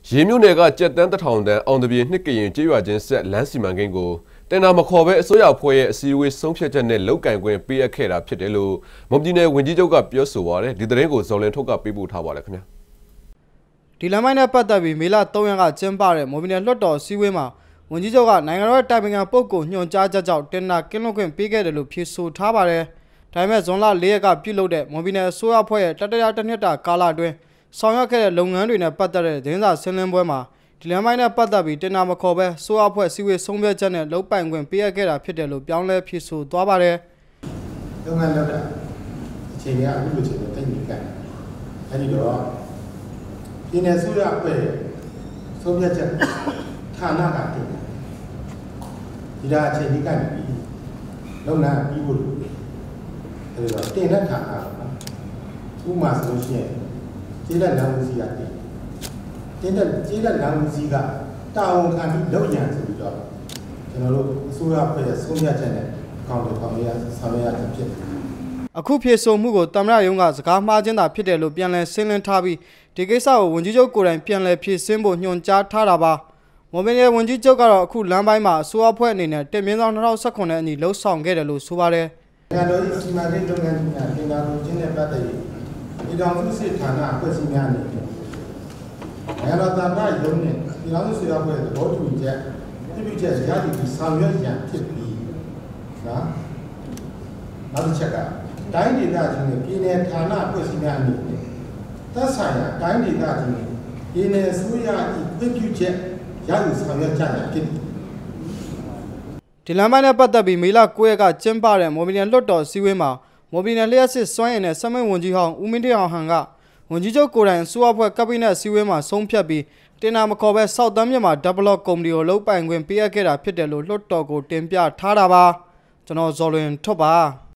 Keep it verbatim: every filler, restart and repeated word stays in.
ရေမြို့နယ်ကကြက်တန်းတစ်ထောင်တန်းအောင်တပြေနှစ်ကရင်ကျေးရွာချင်းဆက်လမ်းစီမံကိန်းကိုတင်နာမခေါ်ပဲအစိုးရအဖွဲ့ရဲ့အစည်းအဝေးဆုံးဖြတ်ချက်နဲ့လောက်ကန်ခွင့်ပေးအပ်ခဲ့တာဖြစ်တယ်လို့မွန်ပြည်နယ်ဝန်ကြီးချုပ်ကပြောဆိုပါတယ်ဒီသတင်းကိုဇော်လင်းထုတ်ကပေးပို့ထားပါတယ်ခင်ဗျာဒီလမ်းမိုင်းနဲ့ပတ်သက်ပြီးမေလ၃ရက်ကကျင်းပတဲ့မွန်ပြည်နယ်လွှတ်တော်အစည်းအဝေးမှာဝန်ကြီးချုပ်ကနိုင်ငံတော်တိုင်ပင်ခံပုဂ္ဂိုလ်ညွှန်ကြားချက်ကြောင့်တင်နာကင်းလွတ်ခွင့်ပေးခဲ့တယ်လို့ဖြေဆိုထားပါတယ်ဒါပေမဲ့ဇွန်လ၄ရက်ကပြုလုပ်တဲ့မွန်ပြည်နယ်အစိုးရအဖွဲ့ရဲ့တတရတစ်နှစ်တာကာလအတွင်းဆောင်ရွက်ခဲ့တဲ့လုပ်ငန်းတွေနဲ့ပတ်သက်တဲ့သတင်းစာရှင်းလင်းပွဲမှာဒီလမ်းမိုင်းနဲ့ပတ်သက်ပြီးတင်နာမခေါ်ပဲစိုးအဖွဲ့စည်းဝေးဆုံးဖြတ်ချက်နဲ့လုံပိုင်ခွင့်ပေးအပ်ခဲ့တာဖြစ်တယ်လို့ပြောင်းလဲဖြေဆိုသွားပါတယ်။လုပ်ငန်းလုပ်တာအခြေအနေအခုလိုချိန်နဲ့တိတ်နေကြတယ်။အဲဒီတော့ဒီနယ်စိုးရအဖွဲ့ဆုံးဖြတ်ချက်ဌာနကတင်တယ်။ဒီဒါအခြေအနေကနေပြီးလုပ်ငန်းပြီးဖို့အဲဒီတော့တင်တဲ့ဌာနကဥပမာဆိုလို့ရှိရင်ကျေးလက်လမ်းဦးစီးကတင်တင်းတဲ့ကျေးလက်လမ်းဦးစီးကတာဝန်ခံပြီးလုပ်ရန်ဆိုပြီးတော့ကျွန်တော်တို့အစိုးရဖွဲ့ရဲ့ဆုံးဖြတ်ချက်နဲ့အကောင့်တွေပေါ်ရဆောင်ရွက်ရဖြစ်တယ်အခုဖြေဆိုမှုကိုတမရယုံကစကားမှားခြင်းသာဖြစ်တယ်လို့ပြန်လည်ရှင်းလင်းထားပြီးဒီကိစ္စကိုဝန်ကြီးချုပ်ကိုယ်တိုင်ပြန်လည်ဖြေရှင်းဖို့ညွှန်ကြားထားတာပါမွန်ပြည်နယ်ဝန်ကြီးချုပ်ကတော့အခုလမ်းပိုင်းမှာအစိုးရဖွဲ့အနေနဲ့တင်မြင့်ဆောင်၂၀၁၉နဲ့အညီလှုပ်ဆောင်ခဲ့တယ်လို့ဆိုပါတယ်နိုင်ငံတော်၏စီမံကိန်းလုပ်ငန်းများတင်နာမှုချင်းနဲ့ပတ်သက်ပြီးဒီတော်စုစစ်ဌာနအဖွဲ့အစည်းများအနေနဲ့နိုင်ငံတော်သမ္မတရုံးနဲ့ပြည်ထောင်စုဆွေးနွေးပွဲသဘောတူညီချက်ပြုပြုချက်ရည်တည်ဆောင်ရွက်ရန်ဖြစ်ပြီးနော်နောက်တစ်ချက်ကတိုင်းဒေသကြီးနဲ့ပြည်နယ်ဌာနအဖွဲ့အစည်းများအနေနဲ့သက်ဆိုင်ရာတိုင်းဒေသကြီးနဲ့ပြည်နယ်အစိုးရ၏ပြုပြုချက်ရည်ဆောင်ရွက်ကြရန်ဖြစ်ပြီးဒီလမ်းပိုင်းနဲ့ပတ်သက်ပြီးမေလ၉ရက်ကကျင်းပတဲ့မော်ဘီနယ်လွှတ်တော်စည်းဝေးမှာမော်ဘီနယ်လျှက်စစ်စွမ်းရည်နဲ့စက်မှုဝန်ကြီးဟောင်းဦးမင်းတေအောင်ဟန်ကဝန်ကြီးချုပ်ကိုယ်တိုင်စူအဖွဲ့ကပီနက်စည်းဝေးမှာဆုံးဖြတ်ပြီးတင်နာမခေါ်ပဲစောက်တမ်းမြန်မာ develop ကုမ္ပဏီကိုလုံပိုင်ခွင့်ပေးအပ်ခဲ့တာဖြစ်တယ်လို့လွှတ်တော်ကိုတင်ပြထားတာပါကျွန်တော်ဇော်လွင်ထွတ်ပါ